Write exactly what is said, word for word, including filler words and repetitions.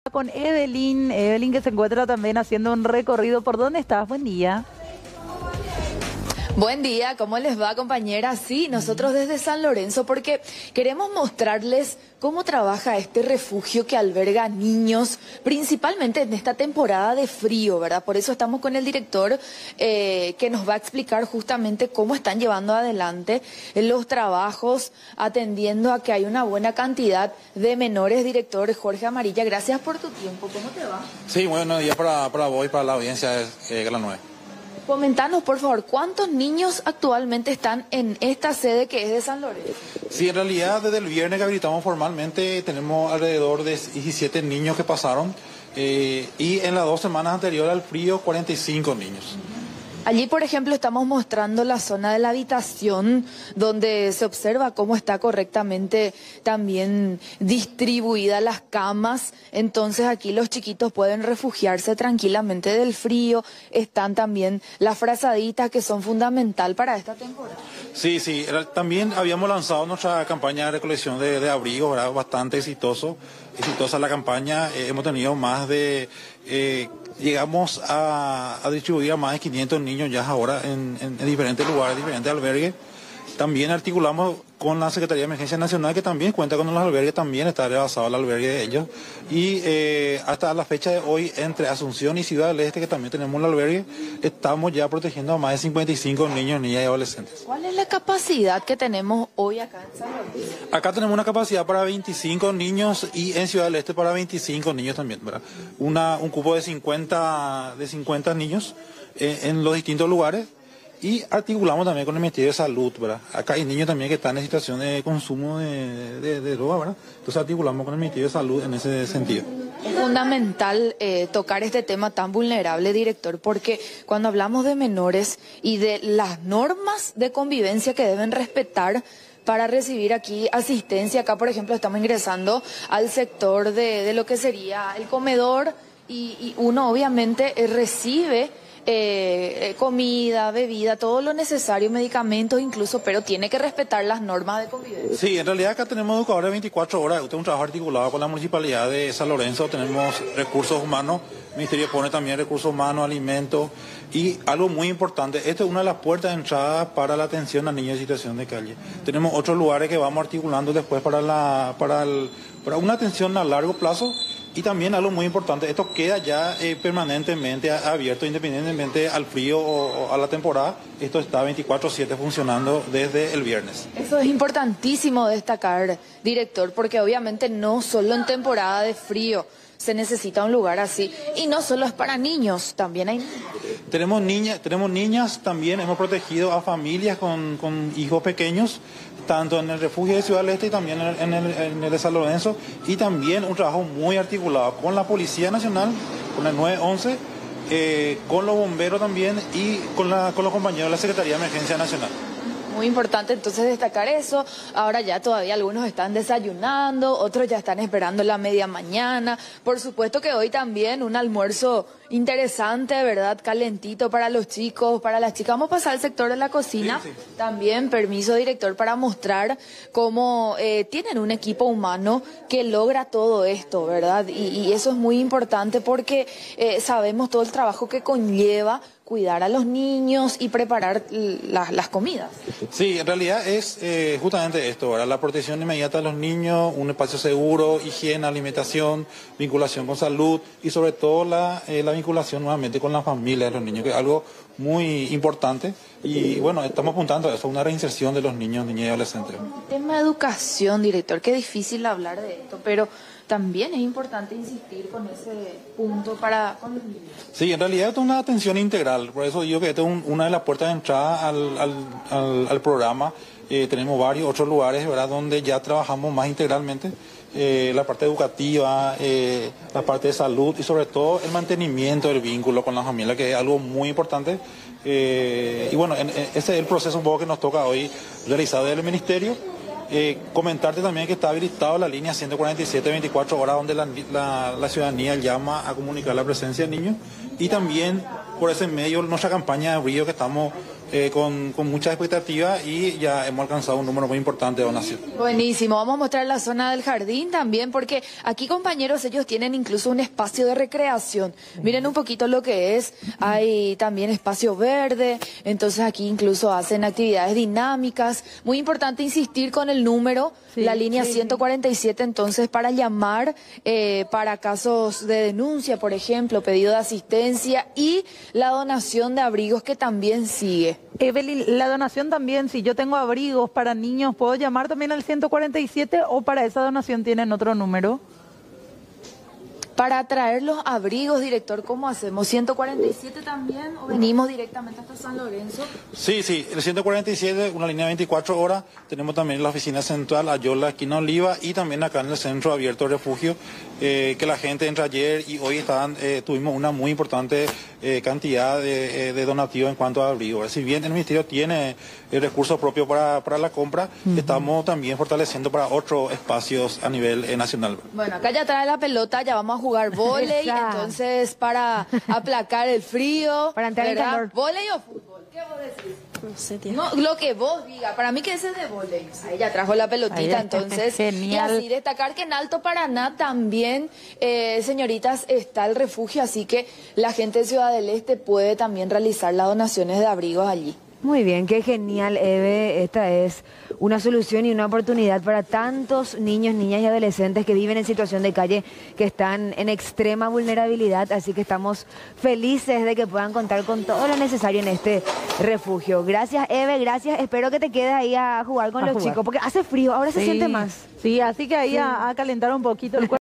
Con Evelyn, Evelyn que se encuentra también haciendo un recorrido. ¿Por dónde estás? Buen día. Buen día, ¿cómo les va, compañera? Sí, nosotros desde San Lorenzo, porque queremos mostrarles cómo trabaja este refugio que alberga niños, principalmente en esta temporada de frío, ¿verdad? Por eso estamos con el director eh, que nos va a explicar justamente cómo están llevando adelante los trabajos, atendiendo a que hay una buena cantidad de menores. Director Jorge Amarilla, gracias por tu tiempo. ¿Cómo te va? Sí, buenos días para, para vos y para la audiencia de eh, Canal nueve. Comentanos, por favor, ¿cuántos niños actualmente están en esta sede que es de San Lorenzo? Sí, en realidad desde el viernes que habilitamos formalmente tenemos alrededor de diecisiete niños que pasaron eh, y en las dos semanas anteriores al frío cuarenta y cinco niños. Allí, por ejemplo, estamos mostrando la zona de la habitación donde se observa cómo está correctamente también distribuida las camas. Entonces aquí los chiquitos pueden refugiarse tranquilamente del frío. Están también las frazaditas que son fundamental para esta temporada. Sí, sí, también habíamos lanzado nuestra campaña de recolección de, de abrigos, ¿verdad? Bastante exitoso, exitosa la campaña. Eh, hemos tenido más de... Eh, llegamos a, a distribuir a más de quinientos niños ya ahora en, en, en diferentes lugares, diferentes albergues. También articulamos con la Secretaría de Emergencia Nacional, que también cuenta con los albergues, también está rebasado el albergue de ellos. Y eh, hasta la fecha de hoy, entre Asunción y Ciudad del Este, que también tenemos el albergue, estamos ya protegiendo a más de cincuenta y cinco niños, niñas y adolescentes. ¿Cuál es la capacidad que tenemos hoy acá en San Lorenzo? Acá tenemos una capacidad para veinticinco niños y en Ciudad del Este para veinticinco niños también, ¿verdad? Una, un cupo de cincuenta, de cincuenta niños eh, en los distintos lugares. Y articulamos también con el Ministerio de Salud, ¿verdad? Acá hay niños también que están en situación de consumo de, de, de droga, ¿verdad? Entonces articulamos con el Ministerio de Salud en ese sentido. Es fundamental eh, tocar este tema tan vulnerable, director, porque cuando hablamos de menores y de las normas de convivencia que deben respetar para recibir aquí asistencia, acá por ejemplo estamos ingresando al sector de, de lo que sería el comedor y, y uno obviamente eh, recibe... Eh, comida, bebida, todo lo necesario, medicamentos incluso, pero tiene que respetar las normas de convivencia. Sí, en realidad acá tenemos educadores veinticuatro horas, usted es un trabajo articulado con la Municipalidad de San Lorenzo, tenemos recursos humanos, el Ministerio pone también recursos humanos, alimentos y algo muy importante, esta es una de las puertas de entrada para la atención a niños en situación de calle. Tenemos otros lugares que vamos articulando después para, la, para, el, para una atención a largo plazo. Y también algo muy importante, esto queda ya eh, permanentemente abierto, independientemente al frío o, o a la temporada. Esto está veinticuatro siete funcionando desde el viernes. Eso es importantísimo destacar, director, porque obviamente no solo en temporada de frío se necesita un lugar así. Y no solo es para niños, también hay niños. Tenemos niñas, tenemos niñas también, hemos protegido a familias con, con hijos pequeños, tanto en el refugio de Ciudad del Este y también en el, en el de San Lorenzo, y también un trabajo muy articulado con la Policía Nacional, con el nueve once, eh, con los bomberos también y con, la, con los compañeros de la Secretaría de Emergencia Nacional. Muy importante entonces destacar eso. Ahora ya todavía algunos están desayunando, otros ya están esperando la media mañana. Por supuesto que hoy también un almuerzo interesante, ¿verdad? Calentito para los chicos, para las chicas. Vamos a pasar al sector de la cocina. Sí, sí. También, permiso, director, para mostrar cómo eh, tienen un equipo humano que logra todo esto, ¿verdad? Y, y eso es muy importante porque eh, sabemos todo el trabajo que conlleva cuidar a los niños y preparar la, las comidas. Sí, en realidad es eh, justamente esto, ¿verdad? La protección inmediata de los niños, un espacio seguro, higiene, alimentación, vinculación con salud y sobre todo la, eh, la vinculación nuevamente con la familia de los niños, que es algo muy importante. Y bueno, estamos apuntando a eso, una reinserción de los niños, niñas y adolescentes. Tema de educación, director, qué difícil hablar de esto, pero también es importante insistir con ese punto para con los niños. Sí, en realidad esto es una atención integral, por eso digo que esto es un, una de las puertas de entrada al, al, al, al programa. Eh, tenemos varios otros lugares, ¿verdad?, donde ya trabajamos más integralmente. Eh, la parte educativa, eh, la parte de salud y sobre todo el mantenimiento del vínculo con la familia, que es algo muy importante. Eh, y bueno, en, en, ese es el proceso un poco que nos toca hoy realizar desde el Ministerio. Eh, comentarte también que está habilitado la línea ciento cuarenta y siete veinticuatro horas donde la, la, la ciudadanía llama a comunicar la presencia de niños y también por ese medio nuestra campaña de abrigo que estamos eh, con, con mucha expectativa y ya hemos alcanzado un número muy importante de donación. Buenísimo, vamos a mostrar la zona del jardín también, porque aquí, compañeros, ellos tienen incluso un espacio de recreación. Miren un poquito lo que es, hay también espacio verde, entonces aquí incluso hacen actividades dinámicas. Muy importante insistir con el número, sí, la línea sí, ciento cuarenta y siete, entonces para llamar eh, para casos de denuncia, por ejemplo, pedido de asistencia y la donación de abrigos que también sigue. Evelyn, la donación también, si yo tengo abrigos para niños, ¿puedo llamar también al ciento cuarenta y siete o para esa donación tienen otro número? Para traer los abrigos, director, ¿cómo hacemos? ¿ciento cuarenta y siete también o venimos directamente hasta San Lorenzo? Sí, sí, el ciento cuarenta y siete, una línea de veinticuatro horas. Tenemos también la oficina central, Ayola, aquí en Oliva, y también acá en el centro abierto de refugio, eh, que la gente entra ayer y hoy estaban, eh, tuvimos una muy importante eh, cantidad de, eh, de donativos en cuanto a abrigos. Si bien el Ministerio tiene el recurso propio para, para la compra, uh-huh, estamos también fortaleciendo para otros espacios a nivel eh, nacional. Bueno, acá ya trae la pelota, ya vamos a jugar jugar vóley, entonces para aplacar el frío, para entrar en calor. ¿Vóley o fútbol? ¿Qué vos decís? No sé, tío. No, lo que vos digas, para mí que ese es de vóley. Ahí ya trajo la pelotita, entonces. Genial. Y así destacar que en Alto Paraná también, eh, señoritas, está el refugio, así que la gente de Ciudad del Este puede también realizar las donaciones de abrigos allí. Muy bien, qué genial, Eve. Esta es una solución y una oportunidad para tantos niños, niñas y adolescentes que viven en situación de calle, que están en extrema vulnerabilidad. Así que estamos felices de que puedan contar con todo lo necesario en este refugio. Gracias, Eve, gracias. Espero que te quedes ahí a jugar con A los jugar. chicos, porque hace frío, ahora se Sí, siente más. Sí, así que ahí Sí. a, a calentar un poquito el cuerpo.